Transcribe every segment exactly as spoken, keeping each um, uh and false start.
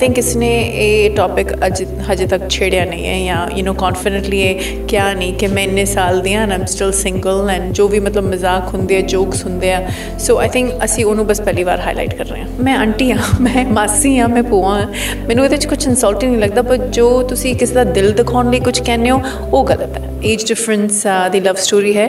Think इसने ये topic अज हजे तक छेड़िया नहीं है या यू नो कॉन्फिडेंटली ये क्या नहीं कि मैं इन्ने साल दी हाँ, I am still single and जो भी मतलब मजाक होंगे जोक्स होंगे आ सो आई थिंक असी उन्होंने बस पहली बार हाईलाइट कर रहे हैं। मैं आंटी हाँ, मैं मासी हाँ, मैं भूआ हाँ, मैनू ये कुछ इंसल्टिंग नहीं लगता, पर जो तुसी किसी का दिल दिखाने लिए कुछ कहने हो वो गलत है। एज डिफरेंस दी लव स्टोरी है।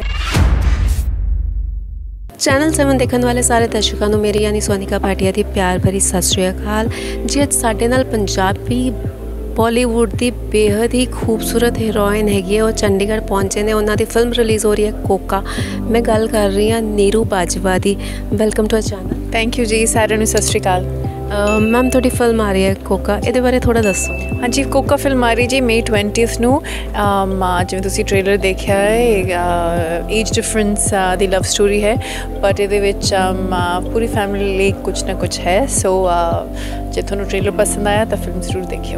चैनल सैवन देखने वाले सारे दर्शकों को मेरी यानी सोनिका भाटिया की प्यार भरी सत श्री अकाल जी। अज साडे नाल पंजाबी बॉलीवुड की बेहद ही खूबसूरत हीरोइन हैगी और चंडीगढ़ पहुंचे ने, उन्होंने की फिल्म रिलीज़ हो रही है कोका। मैं गल कर रही हाँ नीरू बाजवा की। Welcome to a channel. Thank you जी, सारे नूं सत श्री अकाल। मैम थोड़ी फिल्म आ रही है कोका, ये बारे थोड़ा दसो। हाँ जी, कोका फिल्म आ रही जी मई ट्वेंटीथ नूं। जिवें तुसीं ट्रेलर देखा है, एज डिफरेंस दी लव स्टोरी है, बट ये पूरी फैमिली लिए कुछ ना कुछ है। सो जे तुहानूं ट्रेलर पसंद आया तो फिल्म जरूर देखियो।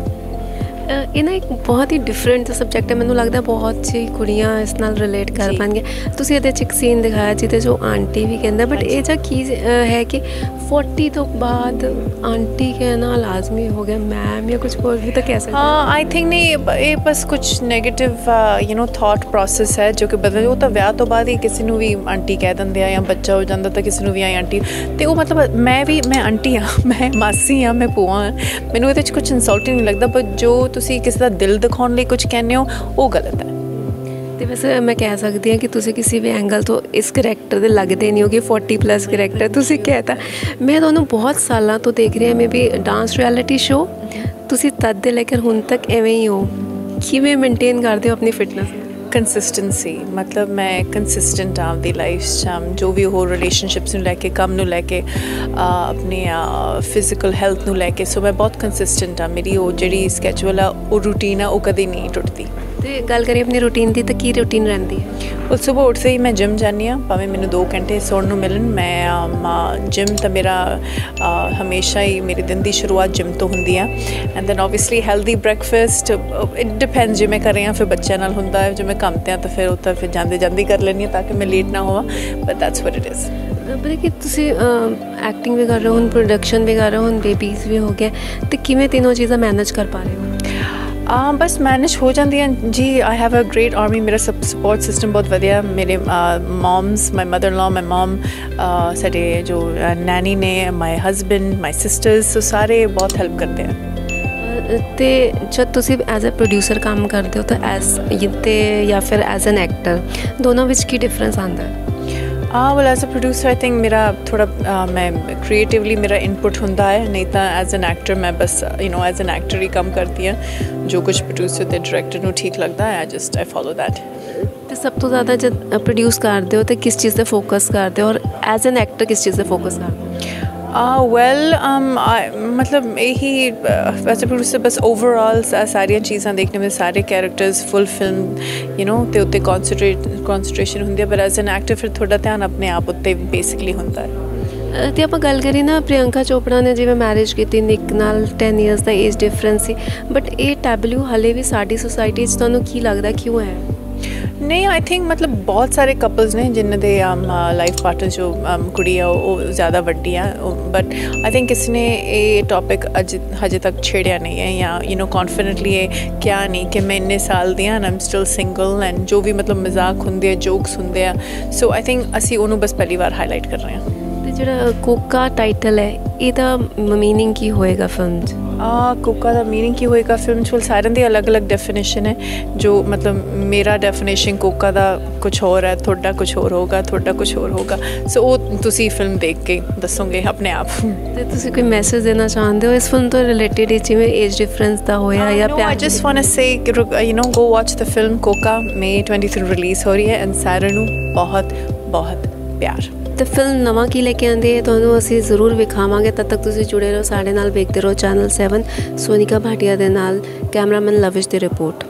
ये ना एक बहुत ही डिफरेंट सब्जैक्ट है, मैनूं लगता बहुत सी कुड़ियां इस नाल रिलेट कर पाएंगे। तुसीं इहदे च एक सीन दिखाया जिहदे जो आंटी भी कहंदा, बट ये जा की है कि फोर्टी तो बाद आंटी कहना लाजमी हो गया, मैम या कुछ और भी तो कह सकते। हाँ आई थिंक नहीं, ये बस कुछ negative you know thought process है जो कि बदल वो तो विआह तो बाद ही किसी भी आंटी कह देंगे या बच्चा हो जाता तो किसी भी आई आंटी, तो वो मतलब मैं भी मैं आंटी हाँ, मैं मासी हाँ, मैं भूआ हाँ, मैनू ये कुछ इंसल्टिंग नहीं लगता, पर जो तुसी किसी का दिल दिखाने लिए कुछ कहने हो वो गलत है। तो वैसे मैं कह सकती हाँ कि तुसी किसी भी एंगल तो इस करैक्टर के लगते नहीं हो कि फोर्टी प्लस करैक्टर तुसी कहता। मैं तुहानूं बहुत सालों तो देख रही हाँ, maybe dance reality show तुसी तद दे लेकर हुण तक एवें ही हो, किवें मेनटेन करते हो अपनी फिटनेस? कंसिस्टेंसी, मतलब मैं कंसिस्टेंट हाँ अपनी लाइफ जो भी हो, रिलेशनशिप्स नूं लैके, काम नूं लैके, अपनी फिजिकल हेल्थ नूं लैके। सो मैं बहुत कंसिस्टेंट हाँ, मेरी वो जी स्कैचुअल आ वो रूटीन आ वो कभी नहीं टुटती। तो गल करिए अपनी रूटीन की, तो की रूटीन रहिंदी है? उस सुबह उठते ही मैं जिम जानी हाँ, भावें मैनूं दो घंटे सौण नूं मिलन। मैं जिम तो मेरा आ, हमेशा ही मेरे दिन की शुरुआत जिम तो होंदी है। And then obviously healthy breakfast, it depends जो मैं कर रही हाँ, फिर बच्चों नाल हुंदा है, जो मैं काम ते हाँ तो फिर उत्तर फिर जाते जाते कर लेनी है ताकि मैं लेट ना होवा, but that's what it is. पता कि तुसी एक्टिंग भी कर रहे हो, प्रोडक्शन भी कर रहे हो, बेबीज़ भी हो गए, तो किवें तीनों चीज़ां मैनेज कर पा रहे हो? आ, बस मैनेज हो जाती हैं जी। I have a great army, मेरा सब सपोर्ट सिस्टम बहुत वधिया। मेरे moms, my mother in law, my mom, साडे जो नैनी ने, my husband, my sisters, so सारे बहुत हेल्प करते हैं। तो जब तुसी एज ए प्रोड्यूसर काम करते हो तो एज या फिर एज एन एक्टर दोनों विच की डिफरेंस आता है? हाँ well as a producer I think मेरा थोड़ा uh, मैं क्रिएटिवली मेरा इनपुट होंदा है, नहीं तो एज एन एक्टर मैं बस you know as an actor ही काम करती हैं। जो कुछ प्रोड्यूसर ते डायरेक्टर नूं ठीक लगता है, I just I follow that. तो सब तो ज़्यादा जब प्रोड्यूस करते हो तो किस चीज़ से फोकस करते हो, और एज एन एक्टर किस चीज़ से फोकस करते हो? वेल मतलब यही वैसे प्रोड्यूसर बस ओवरऑल सारिया चीज़ां देखने में, सारे characters full film you know ते उत्ते कॉन्सनट्रेट कॉन्सनट्रेशन होंदी है, पर एज एन एक्टर फिर थोड़ा ध्यान अपने आप उत्ते बेसिकली होंदा है। तो आप गल करिए ना, प्रियंका चोपड़ा ने जिवें मैरिज की निक नाल टेन ईयर्स का एज डिफरेंस सी, बट ये टैबलू हाले भी साडी सोसाइटी च तुहानूं की लगदा क्यों है? नहीं आई थिंक मतलब बहुत सारे कपल्स ने जिन्हों के लाइफ पार्टनर जो um, कुड़ी है वो ज़्यादा वड्डी है, बट आई थिंक इसने ये टॉपिक अज हजे तक छेड़िया नहीं है या यू नो कॉन्फिडेंटली ये क्या नहीं कि मैं इन्ने साल दी हाँ, I am still single and जो भी मतलब मजाक होंगे जोक्स होंगे आ सो आई थिंक असी उन्होंने बस पहली बार हाईलाइट कर रहे हैं। तो जो कोका टाइटल है ਇਹਦਾ मीनिंग की होएगा फिल्म च? आ, कोका का मीनिंग की होएगा फिल्म च सारे दी अलग अलग डेफिनेशन है, जो मतलब मेरा डेफिनेशन कोका का कुछ और है, थोड़ा कुछ और होगा, थोड़ा कुछ और होगा। सो वो तुसी फिल्म देख के दसोगे अपने आप। तो तुसी कोई मैसेज देना चाहते हो इस फिल्म तो रिलेटेड जिवें एज डिफरेंस दा होया या प्यार? I just want to say you know go watch the film Koka, May twenty three release हो रही है एंड सारे नूं बहुत बहुत प्यार। तो फिल्म नवा की लेके आंदी है तुहानूं असीं जरूर विखावांगे, तब तक तुसीं जुड़े रहो साडे नाल, वेखदे रहो चैनल सैवन। सोनिका भाटिया दे नाल कैमरामैन लविश दी रिपोर्ट।